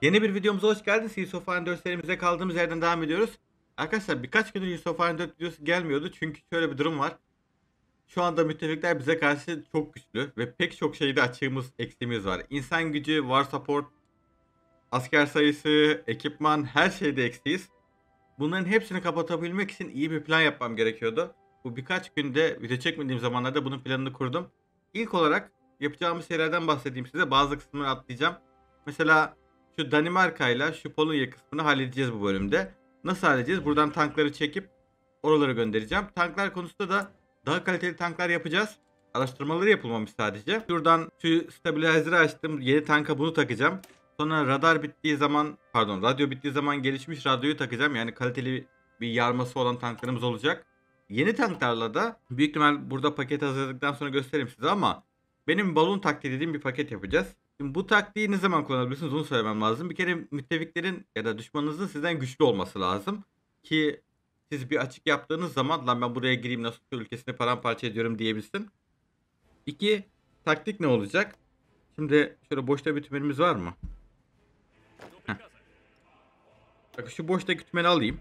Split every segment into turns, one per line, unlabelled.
Yeni bir videomuza hoş geldiniz. Heroes of Iron 4 serimize kaldığımız yerden devam ediyoruz. Arkadaşlar birkaç gündür Heroes of Iron 4 videosu gelmiyordu. Çünkü şöyle bir durum var. Şu anda müttefikler bize karşı çok güçlü ve pek çok şeyde açığımız, eksiğimiz var. İnsan gücü, war support, asker sayısı, ekipman, her şeyde eksiyiz. Bunların hepsini kapatabilmek için iyi bir plan yapmam gerekiyordu. Bu birkaç günde video çekmediğim zamanlarda bunun planını kurdum. İlk olarak yapacağımız şeylerden bahsedeyim size. Bazı kısımları atlayacağım. Mesela şu Danimarka ile şu Polonya kısmını halledeceğiz bu bölümde. Nasıl halledeceğiz? Buradan tankları çekip oralara göndereceğim. Tanklar konusunda da daha kaliteli tanklar yapacağız. Araştırmaları yapılmamış sadece. Şuradan şu stabilizer'ı açtım. Yeni tanka bunu takacağım. Sonra radar bittiği zaman, pardon, radyo bittiği zaman gelişmiş radyoyu takacağım. Yani kaliteli bir yarması olan tanklarımız olacak. Yeni tanklarla da büyük ihtimal burada paket hazırladıktan sonra göstereyim size ama benim balon taktiği dediğim bir paket yapacağız. Şimdi bu taktiği ne zaman kullanabilirsiniz onu söylemem lazım. Bir kere müttefiklerin ya da düşmanınızın sizden güçlü olması lazım. Ki siz bir açık yaptığınız zaman lan ben buraya gireyim nasıl ülkesini paramparça ediyorum diyebilsin. İki, taktik ne olacak? Şimdi şöyle boşta bir tümenimiz var mı? Heh. Bak şu boştaki tümeni alayım.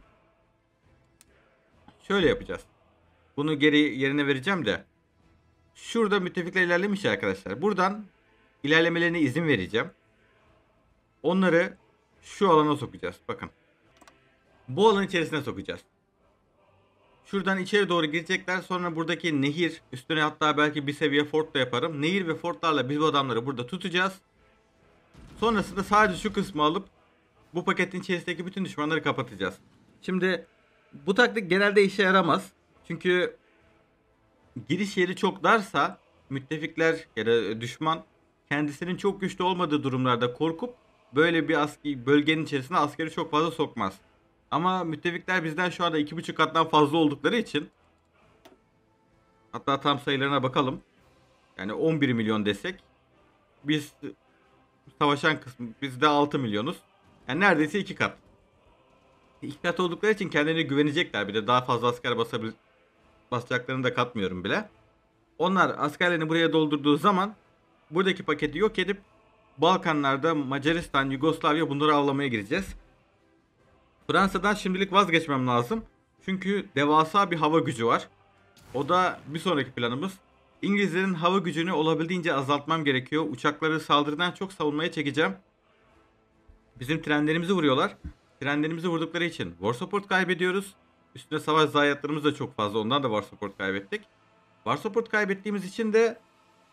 Şöyle yapacağız. Bunu geri yerine vereceğim de. Şurada müttefikler ilerlemiş ya arkadaşlar. Buradan ilerlemelerine izin vereceğim. Onları şu alana sokacağız. Bakın. Bu alanın içerisine sokacağız. Şuradan içeri doğru girecekler. Sonra buradaki nehir üstüne hatta belki bir seviye fort da yaparım. Nehir ve fortlarla biz bu adamları burada tutacağız. Sonrasında sadece şu kısmı alıp bu paketin içerisindeki bütün düşmanları kapatacağız. Şimdi bu taktik genelde işe yaramaz. Çünkü giriş yeri çok darsa müttefikler ya da düşman kendisinin çok güçlü olmadığı durumlarda korkup böyle bir bölgenin içerisine askeri çok fazla sokmaz. Ama müttefikler bizden şu anda 2,5 kattan fazla oldukları için, hatta tam sayılarına bakalım. Yani 11 milyon desek biz savaşan kısmı biz de 6 milyonuz. Yani neredeyse 2 kat. 2 kat oldukları için kendilerine güvenecekler. Bir de daha fazla asker basacaklarını da katmıyorum bile. Onlar askerlerini buraya doldurduğu zaman buradaki paketi yok edip Balkanlarda Macaristan, Yugoslavya bunları avlamaya gireceğiz. Fransa'dan şimdilik vazgeçmem lazım. Çünkü devasa bir hava gücü var. O da bir sonraki planımız. İngilizlerin hava gücünü olabildiğince azaltmam gerekiyor. Uçakları saldırıdan çok savunmaya çekeceğim. Bizim trenlerimizi vuruyorlar. Trenlerimizi vurdukları için war support kaybediyoruz. Üstüne savaş zayiatlarımız da çok fazla. Ondan da war support kaybettik. War support kaybettiğimiz için de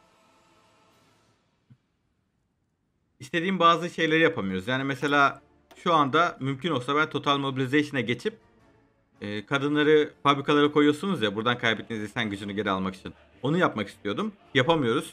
istediğim bazı şeyleri yapamıyoruz. Yani mesela şu anda mümkün olsa ben Total Mobilization'a geçip kadınları fabrikalara koyuyorsunuz ya buradan kaybettiğiniz insan gücünü geri almak için. Onu yapmak istiyordum. Yapamıyoruz.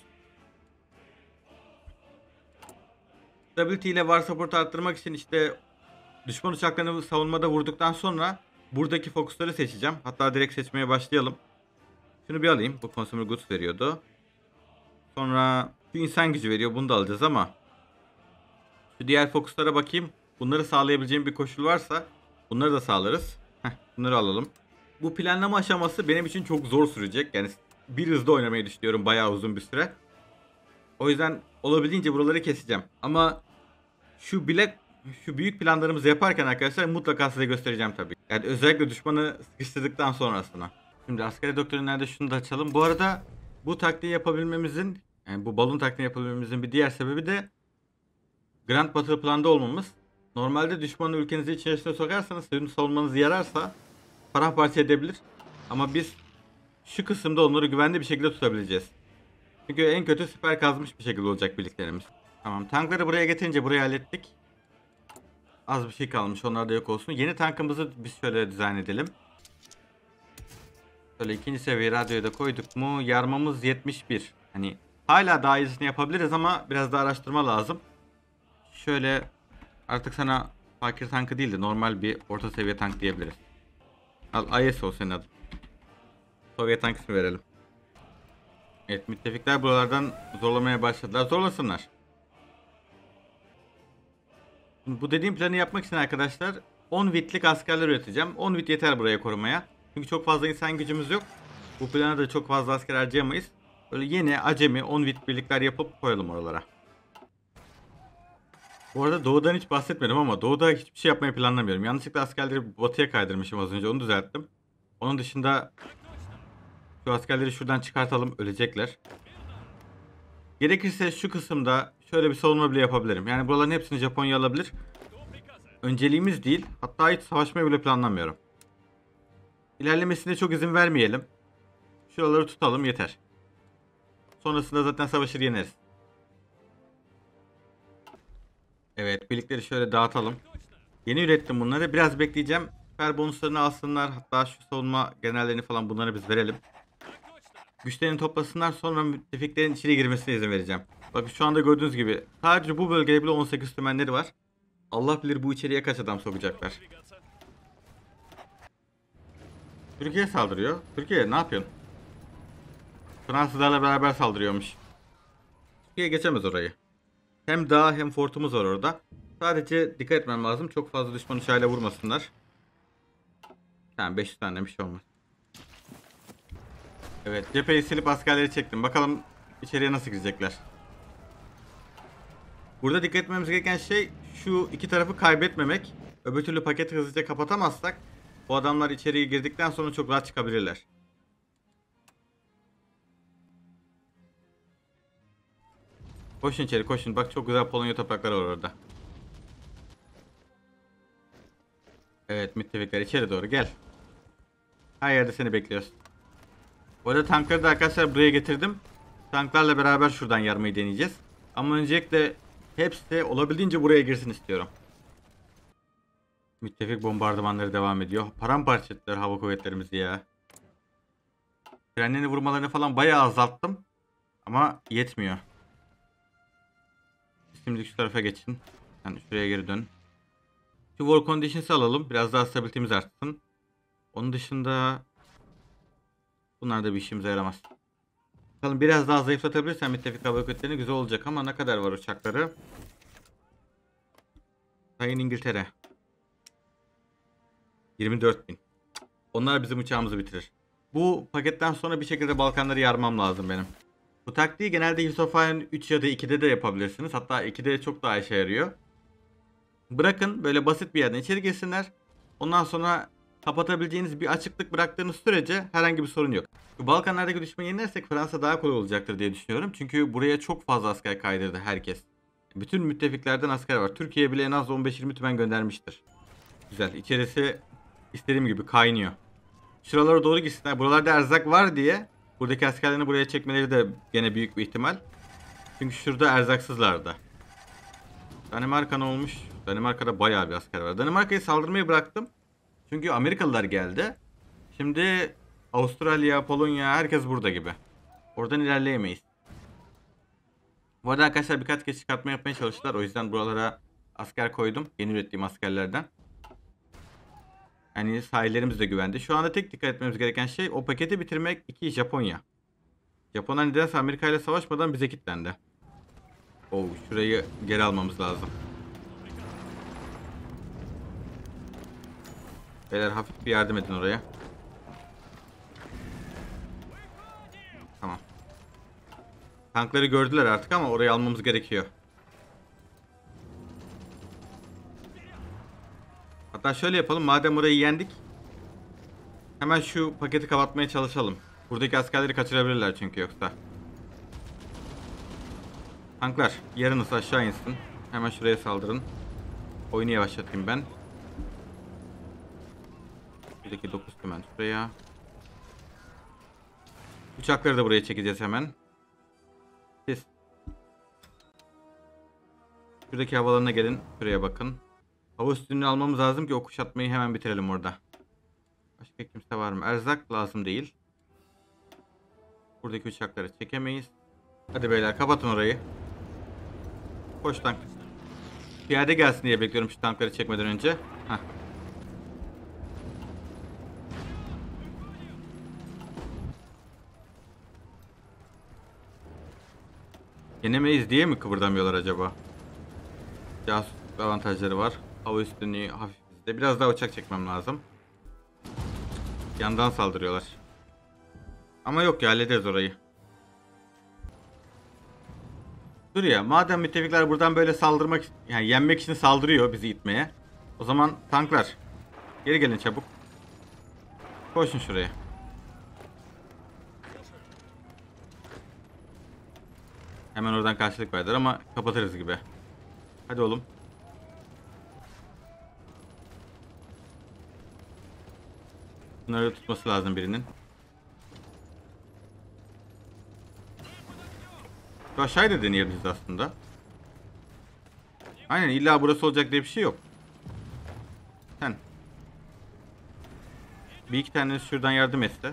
Stability ile var support arttırmak için işte düşman uçaklarını savunmada vurduktan sonra buradaki fokusları seçeceğim. Hatta direkt seçmeye başlayalım. Şunu bir alayım. Bu consumer goods veriyordu. Sonra şu insan gücü veriyor. Bunu da alacağız ama şu diğer fokuslara bakayım. Bunları sağlayabileceğim bir koşul varsa bunları da sağlarız. Bunları alalım. Bu planlama aşaması benim için çok zor sürecek. Yani bir hızda oynamayı düşünüyorum bayağı uzun bir süre. O yüzden olabildiğince buraları keseceğim. Ama şu büyük planlarımızı yaparken arkadaşlar mutlaka size göstereceğim tabii. Yani özellikle düşmanı sıkıştırdıktan sonrasına. Şimdi askeri doktrinlerde şunu da açalım. Bu arada bu taktiği yapabilmemizin, yani bu balon taktiğini yapabilmemizin bir diğer sebebi de Grand Battle Plan'da olmamız. Normalde düşmanı ülkenizi içerisine sokarsanız sizin savunmanızı yararsa paramparça edebilir. Ama biz şu kısımda onları güvenli bir şekilde tutabileceğiz. Çünkü en kötü siper kazmış bir şekilde olacak birliklerimiz. Tamam, tankları buraya getirince burayı hallettik. Az bir şey kalmış, onlar da yok olsun. Yeni tankımızı biz şöyle dizayn edelim. Şöyle ikinci seviye radyoyu da koyduk mu yarmamız 71. Hani hala daha iyisini yapabiliriz ama biraz daha araştırma lazım. Şöyle artık sana fakir tankı değil de normal bir orta seviye tank diyebiliriz. Al ISO senin adın. Sovyet tank ismi verelim. Evet, müttefikler buralardan zorlamaya başladılar. Zorlasınlar. Bu dediğim planı yapmak için arkadaşlar 10 vitlik askerler üreteceğim. 10 vit yeter buraya korumaya. Çünkü çok fazla insan gücümüz yok. Bu plana da çok fazla asker harcayamayız. Böyle yeni acemi 10 vit birlikler yapıp koyalım oralara. Bu arada doğudan hiç bahsetmedim ama doğuda hiçbir şey yapmayı planlamıyorum. Yanlışlıkla askerleri batıya kaydırmışım az önce, onu düzelttim. Onun dışında şu askerleri şuradan çıkartalım, ölecekler. Gerekirse şu kısımda şöyle bir savunma bile yapabilirim. Yani buraların hepsini Japonya alabilir. Önceliğimiz değil. Hatta hiç savaşmayı bile planlamıyorum. İlerlemesine çok izin vermeyelim. Şuraları tutalım yeter. Sonrasında zaten savaşır yeneriz. Evet, birlikleri şöyle dağıtalım. Yeni ürettim bunları. Biraz bekleyeceğim. Süper bonuslarını alsınlar. Hatta şu savunma generallerini falan, bunları biz verelim. Güçlerini toplasınlar, sonra müttefiklerin içeri girmesine izin vereceğim. Bakın şu anda gördüğünüz gibi sadece bu bölgede bile 18 tümenleri var. Allah bilir bu içeriye kaç adam sokacaklar. Türkiye saldırıyor. Türkiye ne yapıyorsun? Fransızlarla beraber saldırıyormuş. Türkiye geçemez orayı. Hem dağ hem fortumuz var orada. Sadece dikkat etmem lazım. Çok fazla düşman uçağıyla vurmasınlar. Tamam, 500 tane bir şey olmaz. Evet, cepheyi silip askerleri çektim. Bakalım içeriye nasıl girecekler. Burada dikkat etmemiz gereken şey şu iki tarafı kaybetmemek. Öbür türlü paketi hızlıca kapatamazsak bu adamlar içeriye girdikten sonra çok rahat çıkabilirler. Koşun içeri, koşun. Bak çok güzel Polonya toprakları var orada. Evet, müttefikler içeri doğru gel. Her yerde seni bekliyoruz. Bu arada tankları da arkadaşlar buraya getirdim. Tanklarla beraber şuradan yarmayı deneyeceğiz. Ama öncelikle hepsi olabildiğince buraya girsin istiyorum. Müttefik bombardımanları devam ediyor. Paramparça ettiler hava kuvvetlerimizi ya. Trenlerini vurmalarını falan bayağı azalttım. Ama yetmiyor. Şimdi şu tarafa geçin. Yani şuraya geri dön. Şu War Conditions'ı alalım. Biraz daha stabilitemiz artsın. Onun dışında bunlar da bir işimize yaramaz. Bakalım biraz daha zayıflatabilirsem müttefik hava kuvvetlerini güzel olacak ama ne kadar var uçakları? Sayın İngiltere. 24.000. Onlar bizim uçağımızı bitirir. Bu paketten sonra bir şekilde Balkanları yarmam lazım benim. Bu taktiği genelde Heroes of Iron 3 ya da 2'de de yapabilirsiniz. Hatta 2'de çok daha işe yarıyor. Bırakın böyle basit bir yerden içeri girsinler. Ondan sonra kapatabileceğiniz bir açıklık bıraktığınız sürece herhangi bir sorun yok. Bu Balkanlardaki düşmanı yenersek Fransa daha kolay olacaktır diye düşünüyorum. Çünkü buraya çok fazla asker kaydırdı herkes. Bütün müttefiklerden asker var. Türkiye bile en az 15-20 tümen göndermiştir. Güzel. İçerisi istediğim gibi kaynıyor. Şuralara doğru gitsinler. Buralarda erzak var diye buradaki askerlerini buraya çekmeleri de gene büyük bir ihtimal. Çünkü şurada erzaksızlardı. Danimarka ne olmuş? Danimarka'da bayağı bir asker var. Danimarka'yı saldırmayı bıraktım. Çünkü Amerikalılar geldi. Şimdi Avustralya, Polonya herkes burada gibi. Oradan ilerleyemeyiz. Bu arada arkadaşlar birkaç kez çıkartma yapmaya çalıştılar. O yüzden buralara asker koydum. Yeni ürettiğim askerlerden. Yani sahillerimiz de güvende. Şu anda tek dikkat etmemiz gereken şey o paketi bitirmek. 2 Japonya. Japonlar nedense Amerika ile savaşmadan bize kilitlendi. Oo, şurayı geri almamız lazım. Beyler hafif bir yardım edin oraya. Tamam. Tankları gördüler artık ama orayı almamız gerekiyor. Hatta şöyle yapalım. Madem orayı yendik, hemen şu paketi kapatmaya çalışalım. Buradaki askerleri kaçırabilirler çünkü yoksa. Tanklar yarınız aşağı insin. Hemen şuraya saldırın. Oyunu yavaşlatayım ben. Buradaki 9 tümen şuraya. Uçakları da buraya çekeceğiz hemen. Siz şuradaki havalarına gelin. Şuraya bakın. Hava üstünlüğü almamız lazım ki o kuşatmayı hemen bitirelim orada. Başka kimse var mı? Erzak lazım değil. Buradaki uçakları çekemeyiz. Hadi beyler kapatın orayı. Koş tank. Piyade gelsin diye bekliyorum şu tankları çekmeden önce. Heh. Yenemeyiz diye mi kıvırdamıyorlar acaba? Casus avantajları var. Hava üstünlüğü hafif bizde. Biraz daha uçak çekmem lazım. Yandan saldırıyorlar. Ama yok ya, hallederiz orayı. Dur ya, madem müttefikler buradan böyle saldırmak, yani yenmek için saldırıyor bizi itmeye. O zaman tanklar geri gelin çabuk. Koşun şuraya. Hemen oradan karşılık verdiler ama kapatırız gibi. Hadi oğlum. Bunları tutması lazım birinin. Şu aşağıya da deneyebiliriz aslında. Aynen, illa burası olacak diye bir şey yok. Sen. Bir iki tane şuradan yardım etse.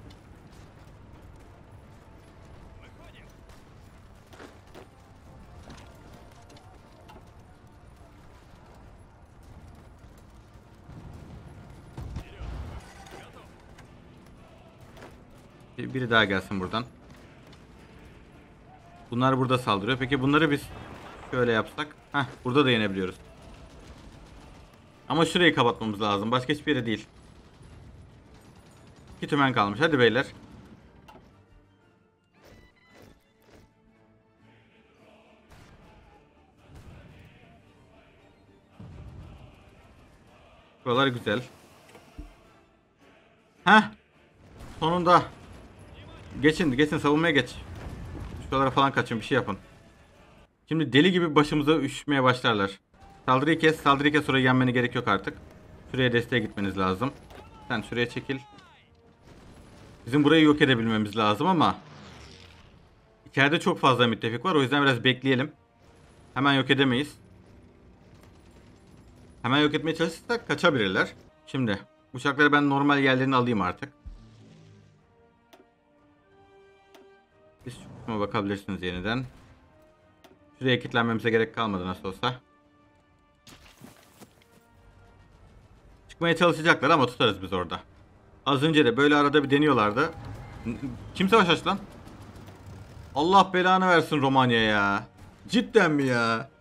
Biri daha gelsin buradan. Bunlar burada saldırıyor. Peki bunları biz şöyle yapsak. Heh, burada da yenebiliyoruz. Ama şurayı kapatmamız lazım. Başka hiçbir yere değil. 2 tümen kalmış. Hadi beyler. Buralar güzel. Heh. Sonunda. Geçin, geçin, savunmaya geç. Şuralara falan kaçın, bir şey yapın. Şimdi deli gibi başımıza üşümeye başlarlar. Saldırıyı kes, saldırıyı kes, orayı yenmene gerek yok artık. Şuraya desteğe gitmeniz lazım. Sen şuraya çekil. Bizim burayı yok edebilmemiz lazım ama içeride çok fazla müttefik var, o yüzden biraz bekleyelim. Hemen yok edemeyiz. Hemen yok etmeye çalışırsak kaçabilirler. Şimdi uçakları ben normal yerlerini alayım artık. Siz şu kısma bakabilirsiniz yeniden. Şuraya kilitlenmemize gerek kalmadı nasıl olsa. Çıkmaya çalışacaklar ama tutarız biz orada. Az önce de böyle arada bir deniyorlardı. Kim savaş açtı lan? Allah belanı versin Romanya ya. Cidden mi ya?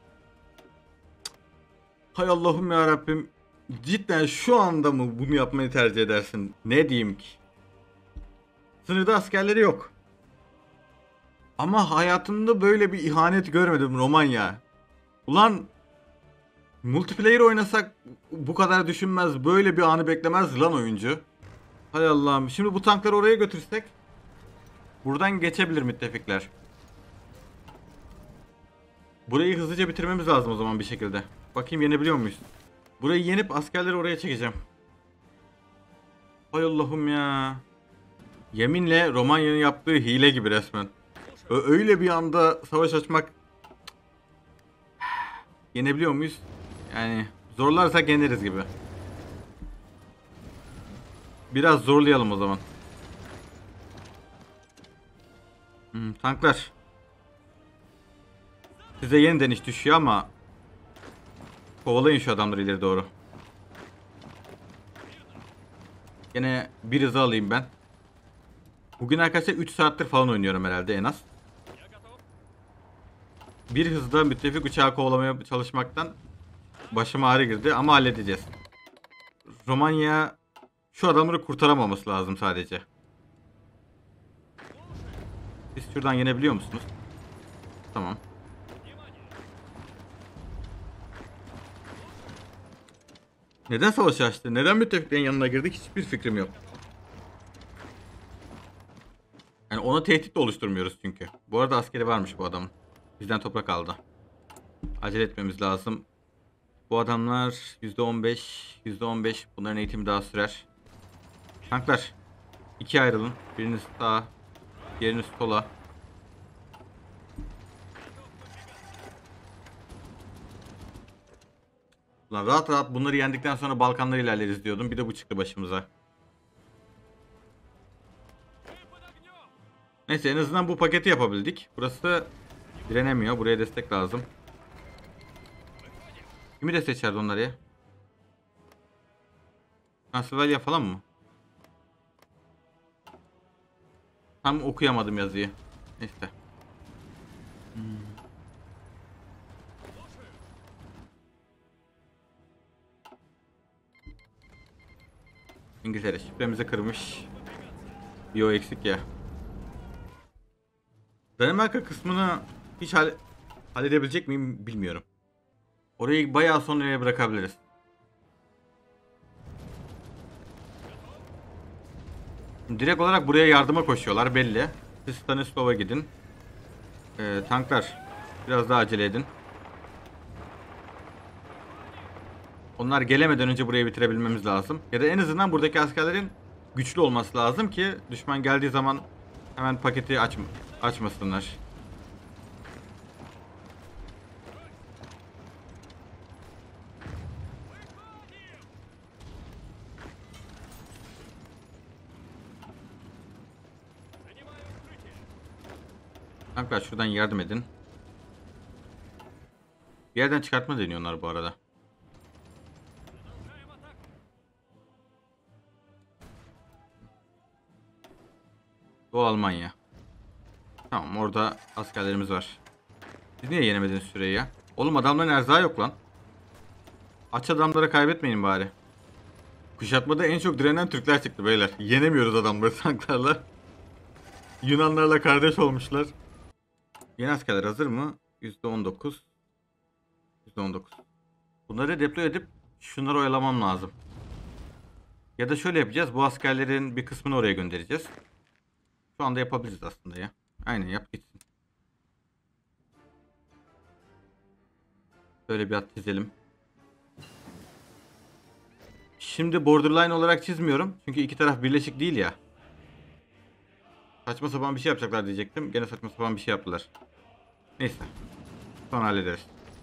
Hay Allah'ım ya Rabbim. Cidden şu anda mı bunu yapmayı tercih edersin? Ne diyeyim ki? Sınırda askerleri yok. Ama hayatımda böyle bir ihanet görmedim Romanya. Ulan multiplayer oynasak bu kadar düşünmez, böyle bir anı beklemez lan oyuncu. Hay Allah'ım. Şimdi bu tankları oraya götürsek buradan geçebilir müttefikler. Burayı hızlıca bitirmemiz lazım o zaman bir şekilde. Bakayım yenebiliyor muyuz? Burayı yenip askerleri oraya çekeceğim. Hay Allah'ım ya. Yeminle Romanya'nın yaptığı hile gibi resmen. Öyle bir anda savaş açmak. Yenebiliyor muyuz? Yani zorlarsak yeneriz gibi. Biraz zorlayalım o zaman. Tanklar. Size yeniden iş düşüyor ama kovalayın şu adamları ileri doğru. Yine bir hızı alayım ben. Bugün arkadaşlar 3 saattir falan oynuyorum herhalde en az. Bir hızda müttefik uçağı kovalamaya çalışmaktan başım ağrı girdi ama halledeceğiz. Romanya şu adamları kurtaramaması lazım sadece. Siz şuradan yenebiliyor musunuz? Tamam. Neden savaş açtı? Neden müttefiklerin yanına girdik? Hiçbir fikrim yok. Yani ona tehdit de oluşturmuyoruz çünkü. Bu arada askeri varmış bu adamın. Bizden toprak aldı. Acele etmemiz lazım. Bu adamlar %15, %15. Bunların eğitimi daha sürer. Tanklar. 2'ye ayrılın. Biriniz sağa, diğeriniz sola. Ulan rahat rahat bunları yendikten sonra Balkanlar ilerleriz diyordum. Bir de bu çıktı başımıza. Neyse en azından bu paketi yapabildik. Burası direnemiyor. Buraya destek lazım. Kimi de seçerdi onları ya? Transylvania falan mı? Tam okuyamadım yazıyı. Neyse. İngiltere şifremizi kırmış. Bir o eksik ya. Danimarka kısmını hiç Halledebilecek miyim bilmiyorum. Orayı bayağı sonraya bırakabiliriz. Direkt olarak buraya yardıma koşuyorlar belli. Siz Stanislav'a gidin. Tanklar biraz daha acele edin. Onlar gelemeden önce burayı bitirebilmemiz lazım. Ya da en azından buradaki askerlerin güçlü olması lazım ki düşman geldiği zaman hemen paketi açmasınlar. Tanklar şuradan yardım edin. Bir yerden çıkartma deniyorlar bu arada. Doğu Almanya. Tamam, orada askerlerimiz var. Siz niye yenemediniz süreyi ya? Oğlum adamların erzağı yok lan. Aç adamları kaybetmeyin bari. Kuşatmada en çok direnen Türkler çıktı beyler. Yenemiyoruz adamları tanklarla. Yunanlarla kardeş olmuşlar. Yeni askerler hazır mı? %19. %19. Bunları deploy edip şunları oyalamam lazım. Ya da şöyle yapacağız. Bu askerlerin bir kısmını oraya göndereceğiz. Şu anda yapabiliriz aslında ya. Aynen, yap gitsin. Böyle bir at çizelim. Şimdi borderline olarak çizmiyorum. Çünkü iki taraf birleşik değil ya. Saçma sapan bir şey yapacaklar diyecektim. Gene saçma sapan bir şey yaptılar. Neyse. Sonra hallederiz.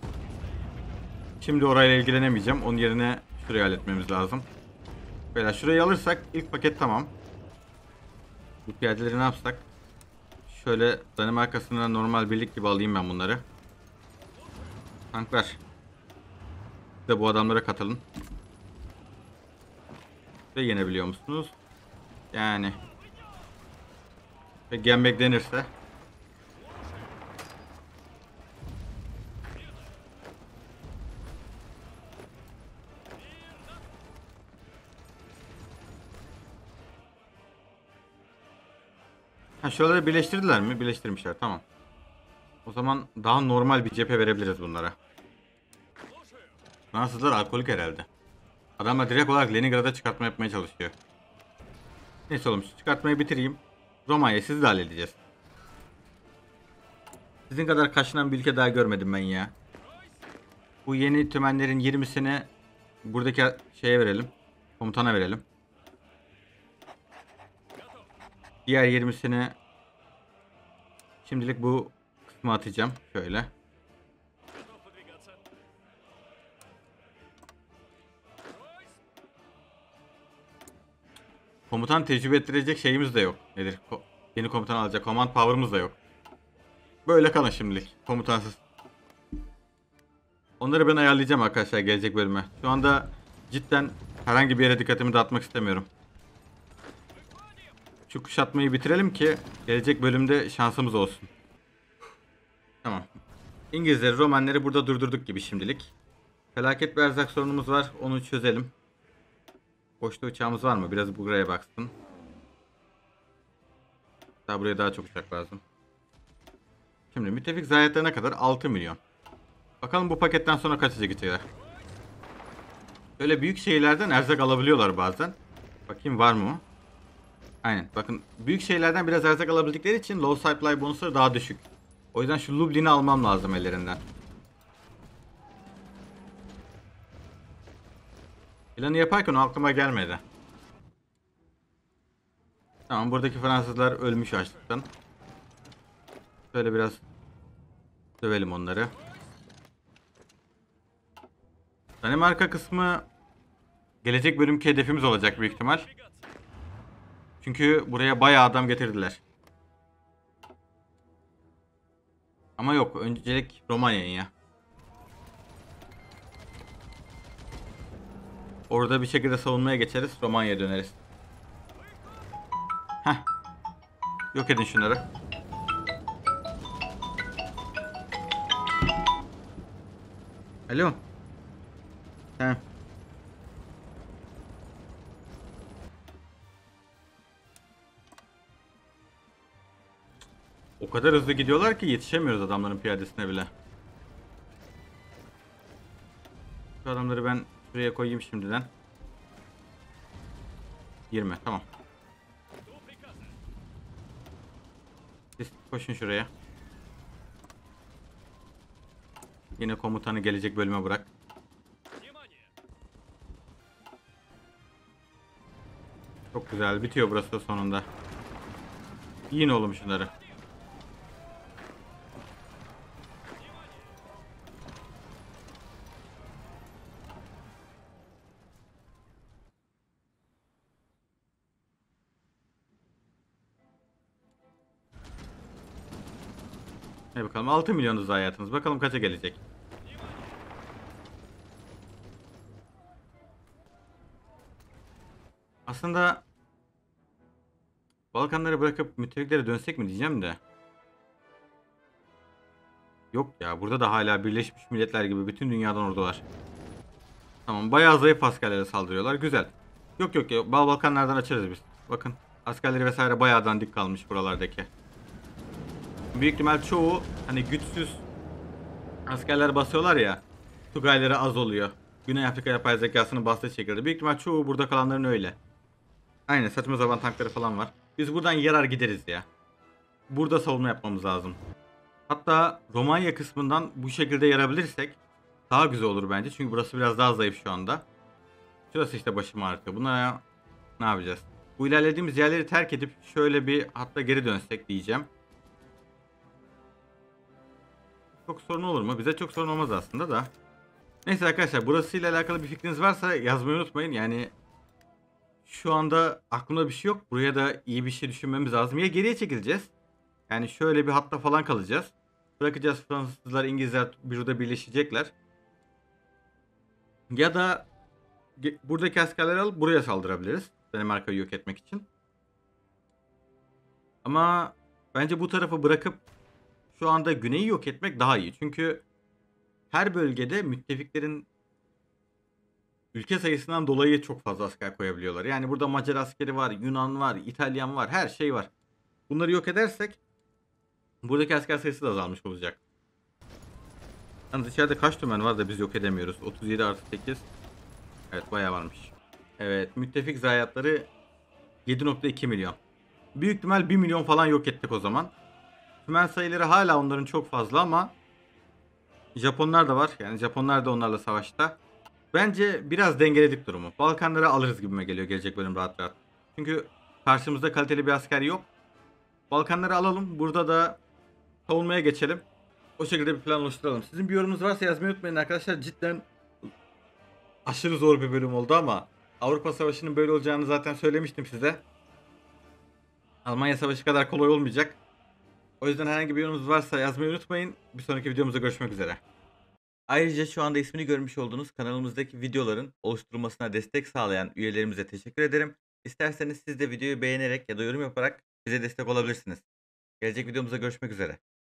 Şimdi orayla ilgilenemeyeceğim. Onun yerine şurayı halletmemiz lazım. Böyle şurayı alırsak ilk paket tamam. Bu piyadeleri ne yapsak? Şöyle Danimarka'sına normal birlik gibi alayım ben bunları. Tanklar. Siz de bu adamlara katılın. Ve yenebiliyor musunuz? Yani. Ve yenmek denirse. Ha, şuraları birleştirdiler mi? Birleştirmişler, tamam. O zaman daha normal bir cephe verebiliriz bunlara. Fransızlar alkolik herhalde. Adamlar direkt olarak Leningrad'a çıkartma yapmaya çalışıyor. Neyse oğlum, şu çıkartmayı bitireyim. Romanya, sizi de halledeceğiz. Sizin kadar kaşınan bir ülke daha görmedim ben ya. Bu yeni tümenlerin 20'sini buradaki şeye verelim. Komutana verelim. Diğer 20'sini şimdilik bu kısma atacağım. Şöyle. Komutan tecrübe ettirecek şeyimiz de yok. Nedir? Yeni komutan alacak. Command power'ımız da yok. Böyle kalın şimdilik. Komutansız. Onları ben ayarlayacağım arkadaşlar gelecek bölüme. Şu anda cidden herhangi bir yere dikkatimi dağıtmak istemiyorum. Şu kuşatmayı bitirelim ki gelecek bölümde şansımız olsun. Tamam. İngilizleri, Romanları burada durdurduk gibi şimdilik. Felaket bir erzak sorunumuz var. Onu çözelim. Boşta uçağımız var mı? Biraz buraya baksın. Daha buraya daha çok uçak lazım. Şimdi müttefik zayiatlarına kadar 6 milyon. Bakalım bu paketten sonra kaça gidecekler. Böyle büyük şehirlerden erzak alabiliyorlar bazen. Bakayım var mı? Aynen. Bakın büyük şehirlerden biraz erzak alabildikleri için low supply bonusları daha düşük. O yüzden şu Lublin'i almam lazım ellerinden. Planı yaparken o aklıma gelmedi. Tamam, buradaki Fransızlar ölmüş açlıktan. Şöyle biraz dövelim onları. Danimarka kısmı gelecek bölümki hedefimiz olacak büyük ihtimal. Çünkü buraya bayağı adam getirdiler. Ama yok, öncelik Romanya'ya ya. Orada bir şekilde savunmaya geçeriz, Romanya'ya döneriz. Heh. Yok edin şunları. Alo. He. O kadar hızlı gidiyorlar ki yetişemiyoruz adamların piyadesine bile. Şu adamları ben şuraya koyayım şimdiden. 20 tamam. Siz koşun şuraya. Yine komutanı gelecek bölüme bırak. Çok güzel bitiyor burası da sonunda. Yiyin oğlum şunları. Hadi bakalım 6 milyonuz hayatınız. Bakalım kaça gelecek. Aslında Balkanları bırakıp müttefiklere dönsek mi diyeceğim de. Yok ya, burada da hala Birleşmiş Milletler gibi bütün dünyadan ordular. Tamam, bayağı zayıf askerlere saldırıyorlar. Güzel. Yok yok ya, Balkanlardan açarız biz. Bakın askerleri vesaire bayağı dandik kalmış buralardaki. Büyük ihtimal çoğu hani güçsüz askerler basıyorlar ya. Tugayları az oluyor. Güney Afrika yapay zekasının bastığı şekilde. Büyük ihtimal çoğu burada kalanların öyle. Aynen, saçma sapan tankları falan var. Biz buradan yarar gideriz ya. Burada savunma yapmamız lazım. Hatta Romanya kısmından bu şekilde yarabilirsek daha güzel olur bence. Çünkü burası biraz daha zayıf şu anda. Şurası işte başım ağrıtıyor. Buna ne yapacağız? Bu ilerlediğimiz yerleri terk edip şöyle bir hatta geri dönsek diyeceğim. Çok sorun olur mu? Bize çok sorun olmaz aslında da. Neyse arkadaşlar, burasıyla alakalı bir fikriniz varsa yazmayı unutmayın. Yani şu anda aklımda bir şey yok. Buraya da iyi bir şey düşünmemiz lazım. Ya geriye çekileceğiz. Yani şöyle bir hatta falan kalacağız. Bırakacağız, Fransızlar, İngilizler burada birleşecekler. Ya da buradaki askerleri alıp buraya saldırabiliriz. Danimarka'yı yok etmek için. Ama bence bu tarafı bırakıp şu anda güneyi yok etmek daha iyi. Çünkü her bölgede müttefiklerin ülke sayısından dolayı çok fazla asker koyabiliyorlar. Yani burada Macar askeri var, Yunan var, İtalyan var, her şey var. Bunları yok edersek buradaki asker sayısı da azalmış olacak. Yalnız içeride kaç tümen var da biz yok edemiyoruz? 37 artı 8. Evet, bayağı varmış. Evet, müttefik zayiatları 7.2 milyon. Büyük ihtimal 1 milyon falan yok ettik o zaman. Tümen sayıları hala onların çok fazla ama Japonlar da var. Yani Japonlar da onlarla savaşta. Bence biraz dengeledik durumu. Balkanları alırız gibime geliyor gelecek bölüm rahat rahat. Çünkü karşımızda kaliteli bir asker yok. Balkanları alalım. Burada da savunmaya geçelim. O şekilde bir plan oluşturalım. Sizin bir yorumunuz varsa yazmayı unutmayın arkadaşlar. Cidden aşırı zor bir bölüm oldu ama Avrupa Savaşı'nın böyle olacağını zaten söylemiştim size. Almanya Savaşı kadar kolay olmayacak. O yüzden herhangi bir yorumunuz varsa yazmayı unutmayın. Bir sonraki videomuzda görüşmek üzere. Ayrıca şu anda ismini görmüş olduğunuz kanalımızdaki videoların oluşturulmasına destek sağlayan üyelerimize teşekkür ederim. İsterseniz siz de videoyu beğenerek ya da yorum yaparak bize destek olabilirsiniz. Gelecek videomuzda görüşmek üzere.